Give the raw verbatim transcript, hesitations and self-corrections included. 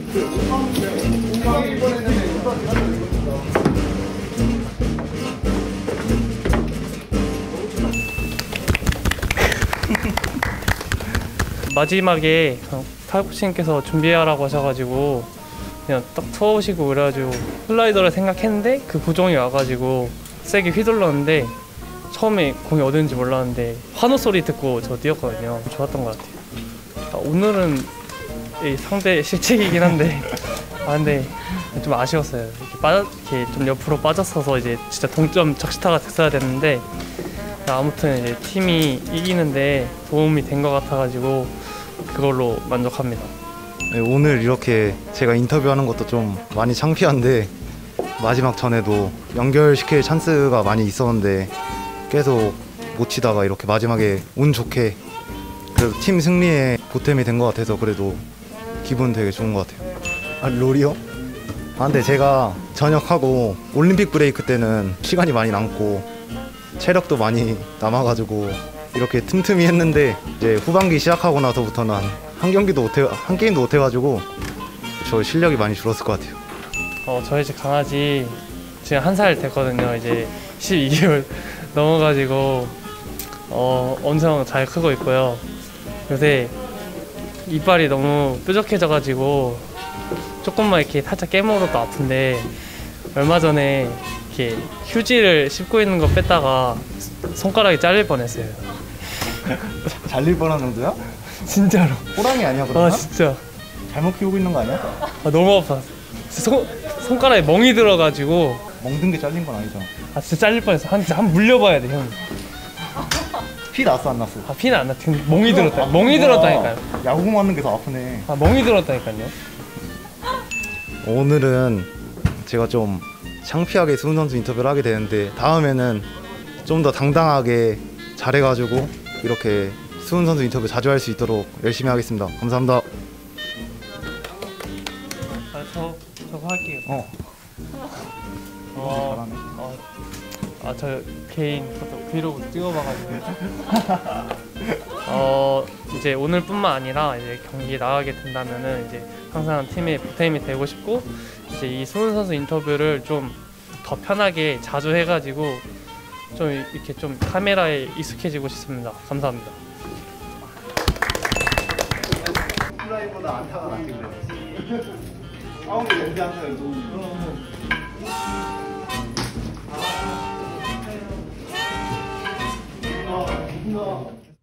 마지막에 타코치님께서 준비하라고 하셔가지고 그냥 딱 쳐오시고 그래가지고 슬라이더를 생각했는데 그 구종이 와가지고 세게 휘둘렀는데 처음에 공이 어딘지 몰랐는데 환호 소리 듣고 저 뛰었거든요. 좋았던 것 같아요. 아, 오늘은 이 상대 실책이긴 한데 아 근데 좀 아쉬웠어요. 이렇게, 빠져, 이렇게 좀 옆으로 빠졌어서 이제 진짜 동점 적시타가 됐어야 됐는데 아무튼 이제 팀이 이기는데 도움이 된 것 같아가지고 그걸로 만족합니다. 네, 오늘 이렇게 제가 인터뷰하는 것도 좀 많이 창피한데 마지막 전에도 연결시킬 찬스가 많이 있었는데 계속 못 치다가 이렇게 마지막에 운 좋게 그래도 팀 승리에 보탬이 된 것 같아서 그래도 기분 되게 좋은 것 같아요. 아, 롤이요? 아 근데 제가 전역하고 올림픽 브레이크 때는 시간이 많이 남고 체력도 많이 남아가지고 이렇게 틈틈이 했는데 이제 후반기 시작하고 나서부터는 한 경기도 못해 한 게임도 못해가지고 저 실력이 많이 줄었을 것 같아요. 어 저희 집 강아지 지금 한 살 됐거든요. 이제 십이 개월 넘어가지고 어 엄청 잘 크고 있고요. 요새 이빨이 너무 뾰족해져가지고 조금만 이렇게 살짝 깨물어도 아픈데 얼마 전에 이렇게 휴지를 씹고 있는 거 뺐다가 손가락이 잘릴 뻔했어요. 잘릴 뻔한 정도야? 진짜로. 호랑이 아니야 그러면? 아 진짜. 잘못 키우고 있는 거 아니야? 아 너무 아파. 손 손가락에 멍이 들어가지고. 멍든 게 잘린 건 아니잖아. 아 진짜 잘릴 뻔했어. 한 한 물려봐야 돼 형. 피 났어 안 났어? 아 피는 안 났지. 멍이 들었다. 멍이 들었다니까요. 야구 맞는 게 더 아프네. 아 멍이 들었다니까요. 오늘은 제가 좀 창피하게 수훈 선수 인터뷰를 하게 되는데 다음에는 좀 더 당당하게 잘해가지고 이렇게 수훈 선수 인터뷰 자주 할 수 있도록 열심히 하겠습니다. 감사합니다. 아, 저 저거 할게요. 어. 어, 잘하네. 어, 아, 저 개인 브이로그 찍어봐가지고. 어, 이제 오늘뿐만 아니라 이제 경기 나가게 된다면은 이제 항상 팀에 보탬이 되고 싶고 이제 이 수훈 선수 인터뷰를 좀 더 편하게 자주 해가지고 좀 이렇게 좀 카메라에 익숙해지고 싶습니다. 감사합니다. 플라이보다 안타가 낫지 그래. 아우니 렌즈 안타가 너무.